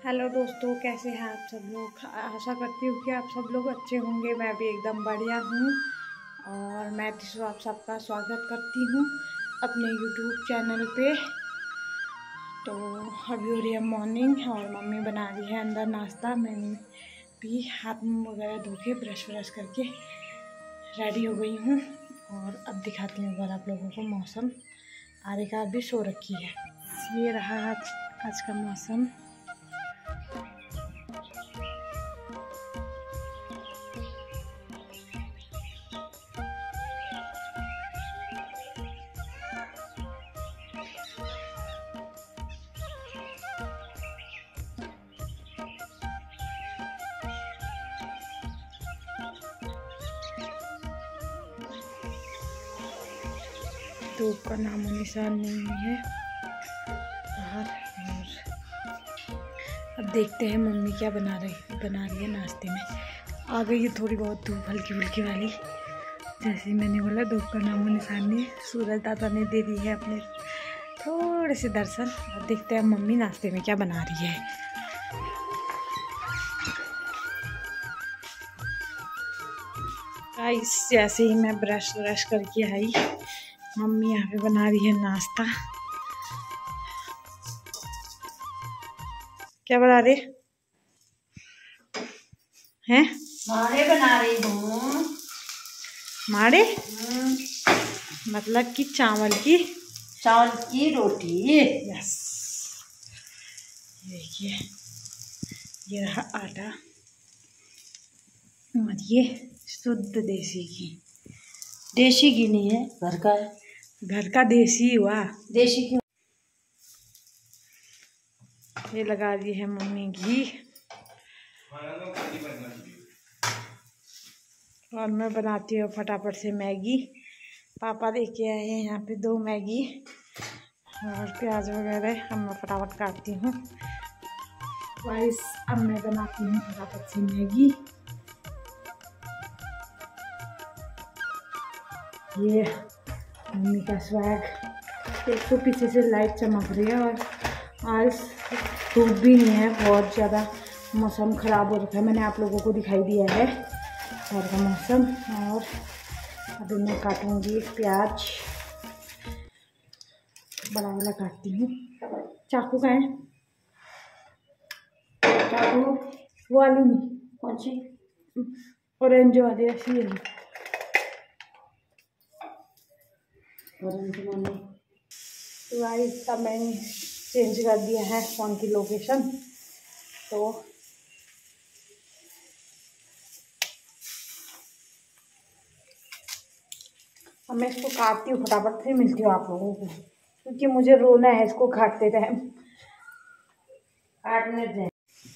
Hello दोस्तों, कैसे हैं आप सब लोग। आशा करती हूँ कि आप सब लोग अच्छे होंगे। मैं भी एकदम बढ़िया हूँ और मैं आप सबका स्वागत करती हूँ अपने यूट्यूब चैनल पे। तो अभी हो रही है मॉर्निंग और मम्मी बना रही है अंदर नाश्ता। मैंने भी हाथ मुँह वगैरह धो के ब्रश व्रश करके रेडी हो गई हूँ और अब दिखाती हूँ अगर आप लोगों को मौसम। आरिका भी सो रखी है। ये रहा आज का मौसम। धूप का नामो निशान नहीं है बाहर। और अब देखते हैं मम्मी क्या बना रही है नाश्ते में। आ गई है थोड़ी बहुत धूप, हल्की फुल्की वाली। जैसे मैंने बोला धूप का नामो निशान नहीं है। सूरज दादा ने दे दी है अपने थोड़े से दर्शन। अब देखते हैं मम्मी नाश्ते में क्या बना रही है। गाइस, जैसे ही मैं ब्रश व्रश करके आई, मम्मी यहाँ पे बना रही है नाश्ता। क्या बना रहे हैं? माड़े बना रही हूँ। माड़े मतलब कि चावल की रोटी। यस, देखिए ये रहा आटा और ये शुद्ध देसी घी। देसी घी नहीं है, घर का है। घर का देसी हुआ। देसी घी। ये लगा दी है मम्मी घी और मैं बनाती हूँ फटाफट से मैगी। पापा लेके आए हैं यहाँ पे 2 मैगी और प्याज वगैरह। अब मैं फटाफट काटती हूँ। गाइस, अब मैं बनाती हूँ फटाफट से मैगी। ये मम्मी का स्वैग। एक तो पीछे से लाइट चमक रही है और आज धूप भी नहीं है, बहुत ज़्यादा मौसम ख़राब हो रखा है। मैंने आप लोगों को दिखाई दिया है बाहर का मौसम। और अभी मैं काटूंगी प्याज, बड़ा वाला काटती हूँ। चाकू का है? चाकू वो वाली नहीं, कौन सी? ऑरेंज वाली ऐसी है। तो गाइस, तब मैंने चेंज कर दिया है फ़ोन की लोकेशन। तो अब मैं इसको काटती हूँ फटाफट, फिर मिलती हूँ आप लोगों को, क्योंकि मुझे रोना है इसको काटते टाइम। काटने दे।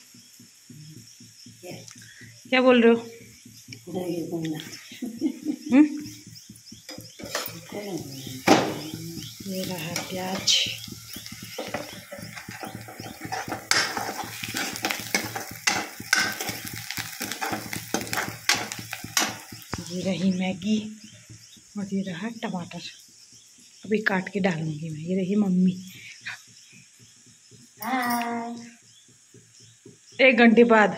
क्या बोल रहे हो? ये रहा प्याज। ये रही मैगी और ये रहा टमाटर। अभी काट के डालूंगी मैं। ये रही मम्मी। 1 घंटे बाद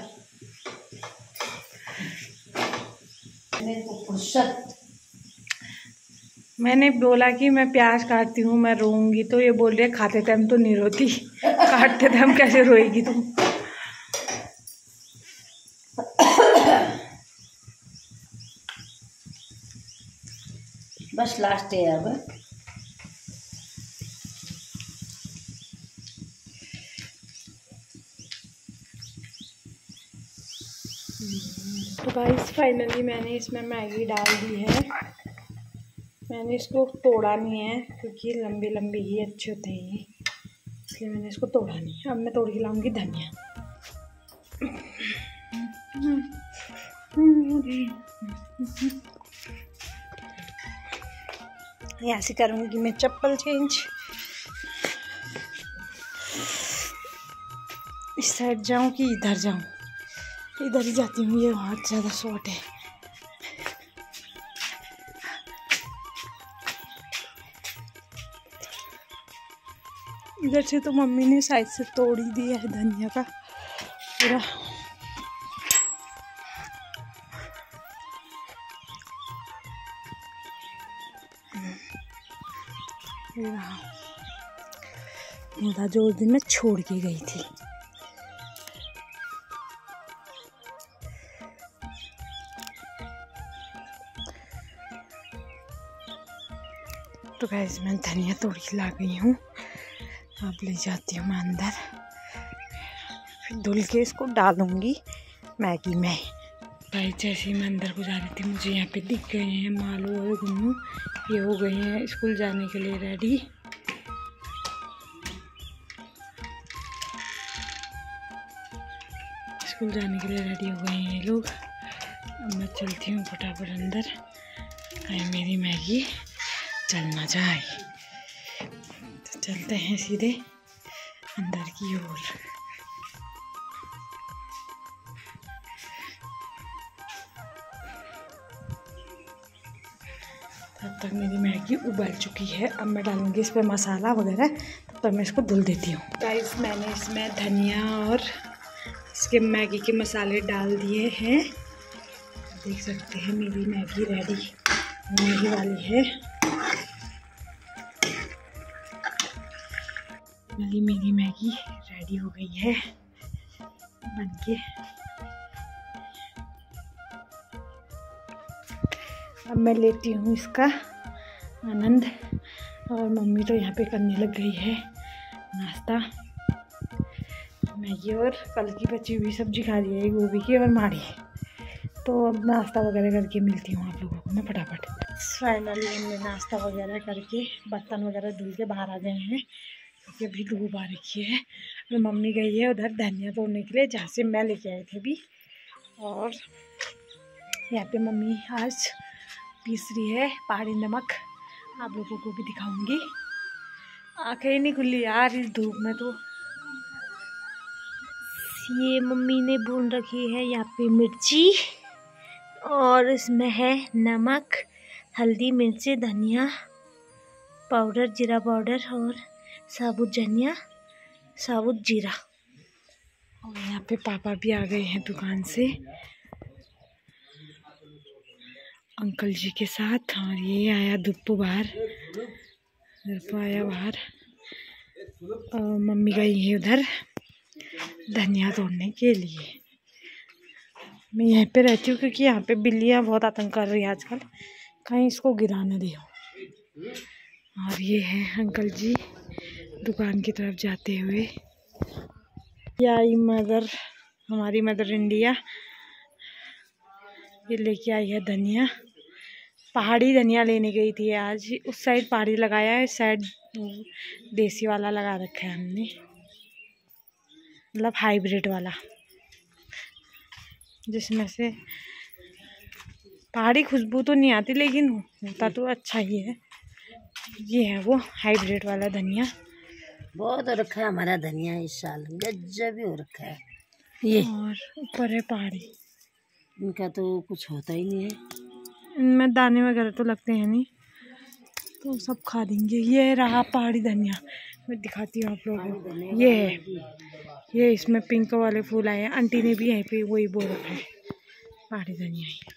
मैंने बोला कि मैं प्याज काटती हूँ, मैं रोऊंगी। तो ये बोल रही है खाते टाइम तो नहीं रोती, काटते टाइम कैसे रोएगी तुम? बस लास्ट है अब। तो गाइस, फाइनली मैंने इसमें मैगी डाल दी है। मैंने इसको तोड़ा नहीं है क्योंकि लंबी लंबी ही अच्छे होते हैं, इसलिए मैंने इसको तोड़ा नहीं है। अब मैं तोड़ के लाऊंगी धनिया। यहाँ से करूँगी मैं चप्पल चेंज। इस साइड जाऊँ कि इधर जाऊँ? इधर ही जाती हूँ, ये बहुत ज़्यादा शॉर्ट है। इधर से तो मम्मी ने साइड से तोड़ ही दिया है धनिया का पूरा। ये था जो उस दिन मैं छोड़ के गई थी। तो गाइस मैं धनिया तोड़ के ला गई हूँ, अब ले जाती हूँ मैं अंदर, फिर धुल के इसको डालूंगी मैगी में। गाइस जैसे ही मैं अंदर को जा रही थी मुझे यहाँ पे दिख गए हैं मालू और गुन्नू, ये हो गए हैं स्कूल जाने के लिए रेडी। स्कूल जाने के लिए रेडी हो गए हैं ये लोग। अब मैं चलती हूँ फटाफट अंदर, कहीं मेरी मैगी चल ना जाए। तो चलते हैं सीधे अंदर की ओर। तब तक मेरी मैगी उबल चुकी है, अब मैं डालूंगी इस पर मसाला वगैरह, तब तक मैं इसको धुल देती हूँ। गाइस मैंने इसमें धनिया और इसके मैगी के मसाले डाल दिए हैं, देख सकते हैं मेरी मैगी रेडी होने वाली है। मेरी मैगी रेडी हो गई है बनके। अब मैं लेती हूँ इसका आनंद, और मम्मी तो यहाँ पे करने लग गई है नाश्ता। मैगी और कल की बची हुई सब्जी खा रही है, गोभी की और माड़ी। तो अब नाश्ता वगैरह करके मिलती हूँ आप लोगों को मैं फटाफट। फाइनली हमने नाश्ता वगैरह करके बर्तन वगैरह धुल के बाहर आ गए हैं, क्योंकि अभी धूप आ रखी है। और मम्मी गई है उधर धनिया तोड़ने के लिए, जहाँ से मैं लेके आई थी अभी। और यहाँ पे मम्मी आज पीस रही है पहाड़ी नमक, आप लोगों को भी दिखाऊंगी। आंखें ही नहीं खुली यार इस धूप में। तो ये मम्मी ने भून रखी है यहाँ पे मिर्ची, और इसमें है नमक, हल्दी, मिर्ची, धनिया पाउडर, जीरा पाउडर और साबुत धनिया, साबुत जीरा। और यहाँ पे पापा भी आ गए हैं दुकान से अंकल जी के साथ। और ये आया दुप्पू बाहर, दुप्पू आया बाहर। और मम्मी गई है उधर धनिया तोड़ने के लिए। मैं यहीं पे रहती हूँ क्योंकि यहाँ पे बिल्लियाँ बहुत आतंक कर रही है आजकल, कहीं इसको गिरा न दे। और ये है अंकल जी दुकान की तरफ जाते हुए। ये आई मदर, हमारी मदर इंडिया, ये लेके आई है धनिया। पहाड़ी धनिया लेने गई थी आज, उस साइड पहाड़ी लगाया है, इस साइड देसी वाला लगा रखा है हमने, मतलब हाइब्रिड वाला, जिसमें से पहाड़ी खुशबू तो नहीं आती लेकिन होता तो अच्छा ही है। ये है वो हाइब्रिड वाला धनिया। बहुत हो रखा है हमारा धनिया इस साल, गजब ही हो रखा है ये। और ऊपर है पहाड़ी, इनका तो कुछ होता ही नहीं है, इनमें दाने वगैरह तो लगते हैं नहीं, तो सब खा देंगे। ये रहा पहाड़ी धनिया, मैं दिखाती हूँ आप लोगों को। ये है, ये इसमें पिंक वाले फूल आए हैं, आंटी ने भी यहीं पे वही बोल रखा है पहाड़ी धनिया।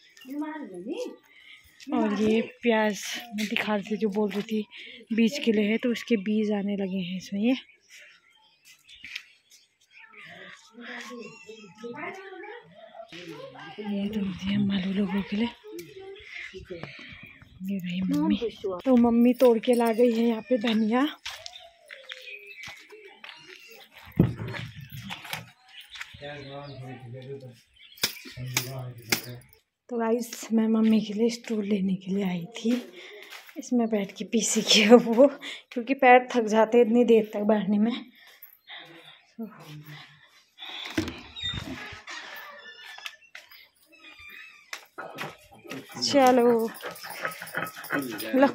और ये प्याज मैं दिखा रही थी, जो बोल रही थी बीज के लिए है, तो उसके बीज आने लगे हैं इसमें। ये तो दिए मालू लोगों के लिए। ये रही मम्मी, तो मम्मी तोड़ के ला गई है यहाँ पे धनिया। तो गाइस मैं मम्मी के लिए स्टूल लेने के लिए आई थी, इसमें बैठ के पीसी की वो, क्योंकि पैर थक जाते इतनी देर तक बैठने में। चलो लो।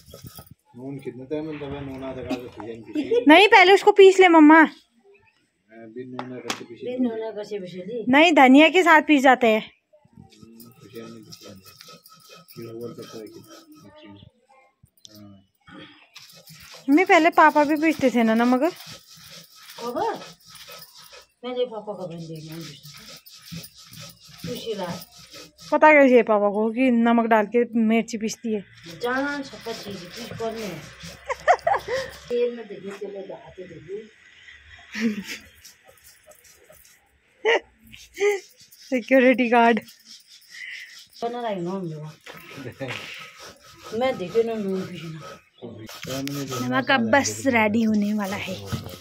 नहीं पहले उसको पीस ले मम्मा। नहीं, धनिया के साथ पीस जाते हैं। मैं पहले पापा भी पीसते थे ना नमक। पता कैसे पापा को कि नमक डाल के मिर्ची पीसती है। सिक्योरिटी गार्ड मैं देखे ना नमक अब बस रेडी होने वाला है।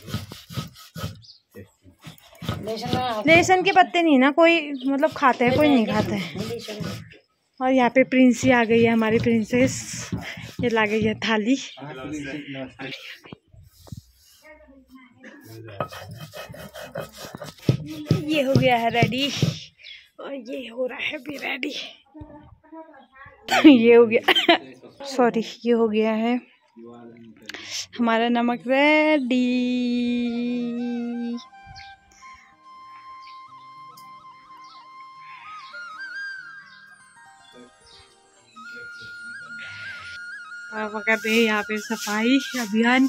लहसुन के पत्ते नहीं ना कोई मतलब खाते हैं, कोई नहीं खाता है। और यहाँ पे प्रिंसी आ गई है, हमारी प्रिंसेस। ये ला गई है थाली। ये हो गया है रेडी और ये हो रहा है भी रेडी। ये हो गया सॉरी, ये हो गया है हमारा नमक रेडी। पापा कहते हैं यहाँ पे सफाई अभियान।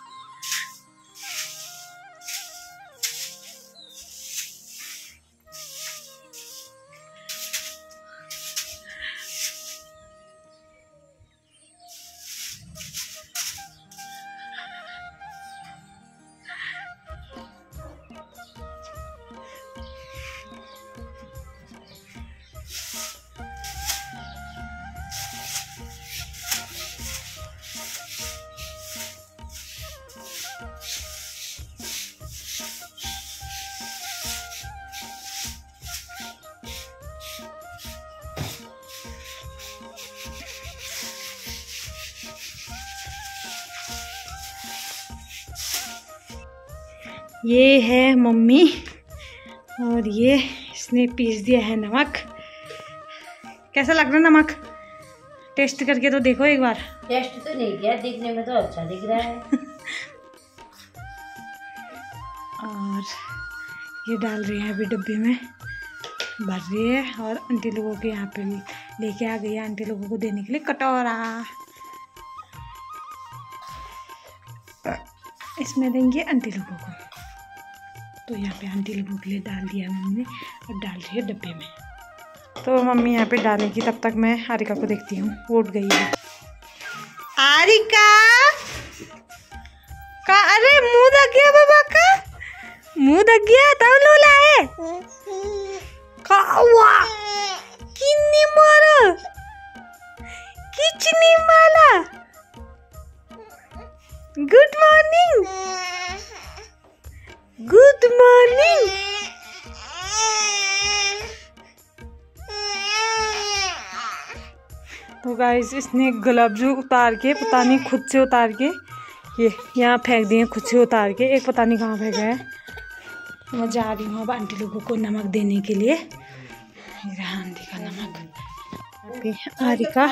ये है मम्मी और ये इसने पीस दिया है नमक। कैसा लग रहा है नमक? टेस्ट करके तो देखो एक बार। टेस्ट तो नहीं किया, दिखने में तो अच्छा दिख रहा है। और ये डाल रही है अभी डब्बे में, भर रही है। और आंटी लोगों के यहाँ पे लेके आ गई है, आंटी लोगों को देने के लिए कटोरा। इसमें देंगे आंटी लोगों को। तो यहाँ पे आंटी लोगों के लिए डाल दिया मम्मी ने और डाल रही है डब्बे में। तो मम्मी यहाँ पे डालेगी, तब तक मैं आरिका को देखती हूँ। उठ गई है आरिका का। अरे मुंह दग गया बाबा का, मुंह दग गया। तब लोला है कावा किन्नी मारा किचनी माला। Good morning, good morning. तो गाइस इसने ग्लव्स उतार के, पता नहीं खुद से उतार के ये यहाँ फेंक दिए, खुद से उतार के। एक पता नहीं कहाँ फेंका है। तो मैं जा रही हूँ अब आंटी लोगों को नमक देने के लिए। ये रहा आंटी का नमक। अभी आरिका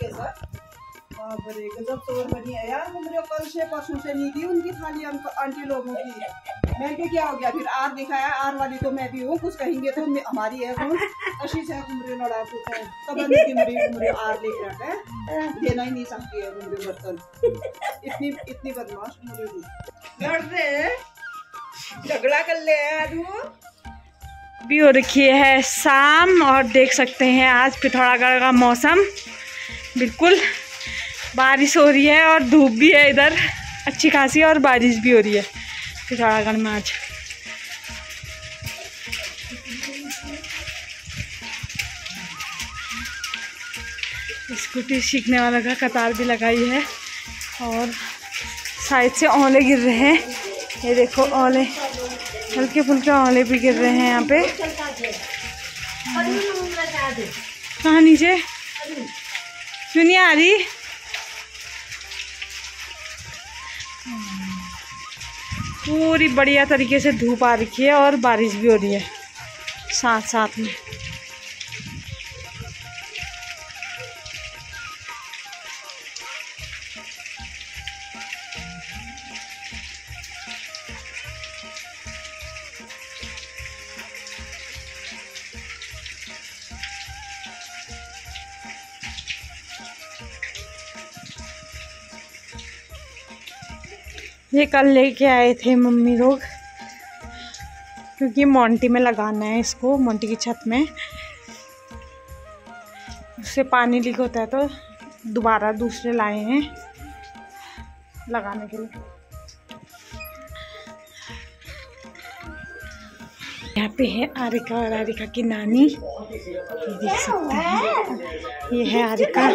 कल से परसों से नहीं दी उनकी थाली आंटी लोगों की। मैंने क्या हो गया फिर आर दिखाया, आर वाली तो मैं भी हूँ, कुछ कहेंगे तो हमारी है कौन अशी से कुमरे लड़ा है तब कुमरे आर लेके रखा है, देना ही नहीं सकती है कुमरे बर्तन। इतनी बदमाश कुमरे लड़ रहे झगड़ा कर ले आज वो भी हो रखी है शाम। और देख सकते हैं आज पिथौरागढ़ का मौसम, बिल्कुल बारिश हो रही है और धूप भी है इधर अच्छी खासी, और बारिश भी हो रही है पिथौरागढ़ में आज। स्कूटी सीखने वाला का कतार भी लगाई है और साइड से ओले गिर रहे हैं। ये देखो ओले, हल्के फुल्के ओले भी गिर रहे हैं यहाँ पे। कहाँ नीचे क्यों नहीं आ रही? पूरी बढ़िया तरीके से धूप आ रखी है और बारिश भी हो रही है साथ साथ में। ये कल लेके आए थे मम्मी लोग, क्योंकि मोंटी में लगाना है इसको, मोंटी की छत में। उससे पानी लीक होता है तो दोबारा दूसरे लाए हैं लगाने के लिए। यहाँ पे है आरिका और आरिका की नानी, ये देख सकते हैं। ये है आरिका,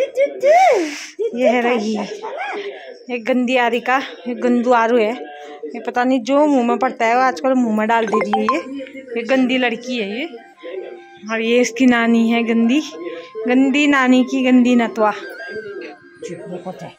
ये है रही, ये गंदी आरिका, ये गंदू आरू है। ये पता नहीं जो मुंह में पड़ता है वो आजकल मुंह में डाल दे रही है। ये गंदी लड़की है ये। और ये इसकी नानी है गंदी, गंदी नानी की गंदी नतवा।